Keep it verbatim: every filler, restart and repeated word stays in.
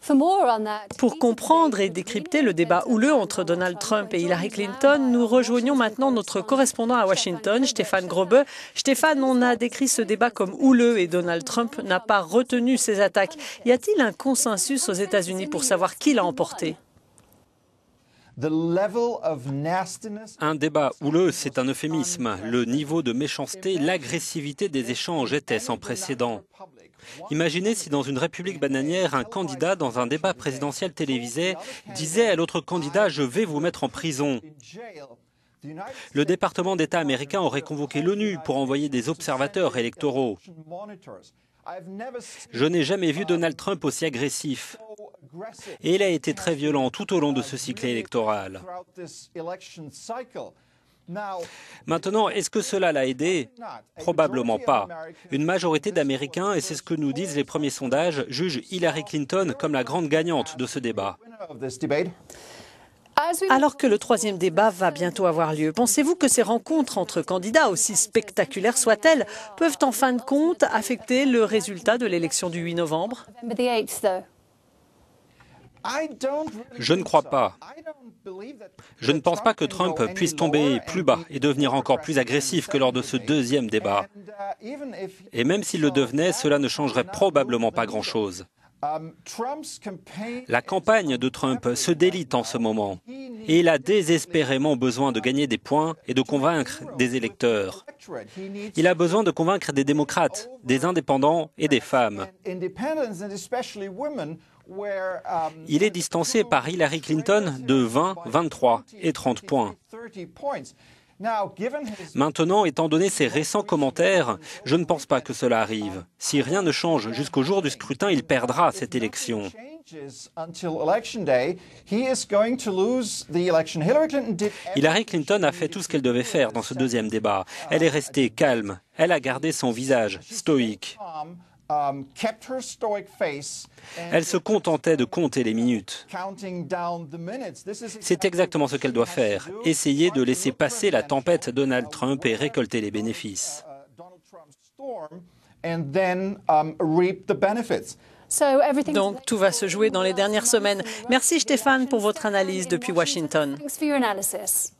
Pour comprendre et décrypter le débat houleux entre Donald Trump et Hillary Clinton, nous rejoignons maintenant notre correspondant à Washington, Stéphane Grobeux. Stéphane, on a décrit ce débat comme houleux et Donald Trump n'a pas retenu ses attaques. Y a-t-il un consensus aux États-Unis pour savoir qui l'a emporté? Un débat houleux, c'est un euphémisme. Le niveau de méchanceté, l'agressivité des échanges était sans précédent. Imaginez si dans une république bananière, un candidat dans un débat présidentiel télévisé disait à l'autre candidat « je vais vous mettre en prison ». Le département d'État américain aurait convoqué l'ONU pour envoyer des observateurs électoraux. Je n'ai jamais vu Donald Trump aussi agressif. Et il a été très violent tout au long de ce cycle électoral. Maintenant, est-ce que cela l'a aidé? Probablement pas. Une majorité d'Américains, et c'est ce que nous disent les premiers sondages, jugent Hillary Clinton comme la grande gagnante de ce débat. Alors que le troisième débat va bientôt avoir lieu, pensez-vous que ces rencontres entre candidats, aussi spectaculaires soient-elles, peuvent en fin de compte affecter le résultat de l'élection du huit novembre? Je ne crois pas. Je ne pense pas que Trump puisse tomber plus bas et devenir encore plus agressif que lors de ce deuxième débat. Et même s'il le devenait, cela ne changerait probablement pas grand-chose. La campagne de Trump se délite en ce moment et il a désespérément besoin de gagner des points et de convaincre des électeurs. Il a besoin de convaincre des démocrates, des indépendants et des femmes. Il est distancé par Hillary Clinton de vingt, vingt-trois et trente points. Maintenant, étant donné ses récents commentaires, je ne pense pas que cela arrive. Si rien ne change jusqu'au jour du scrutin, il perdra cette élection. Hillary Clinton a fait tout ce qu'elle devait faire dans ce deuxième débat. Elle est restée calme. Elle a gardé son visage stoïque. Elle se contentait de compter les minutes. C'est exactement ce qu'elle doit faire, essayer de laisser passer la tempête Donald Trump et récolter les bénéfices. Donc tout va se jouer dans les dernières semaines. Merci Stéphane pour votre analyse depuis Washington.